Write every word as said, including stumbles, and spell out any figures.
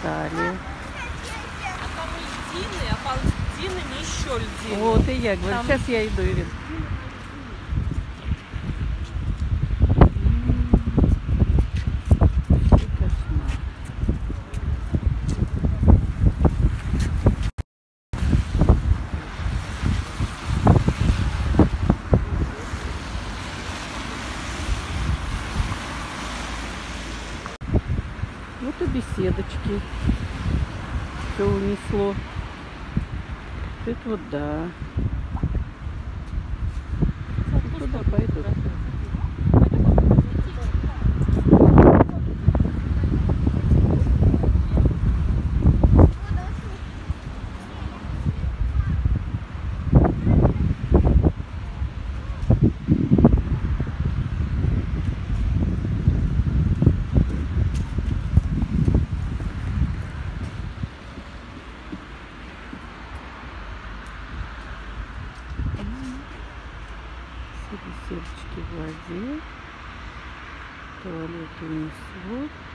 Італія. А там льдины, а по льдинам еще льдины. От і я говорю, Там- зараз я йду, Ірин. Вот и беседочки. Все унесло. Это вот да. Туда пойду. Все беседочки в воде. Туалет унесло.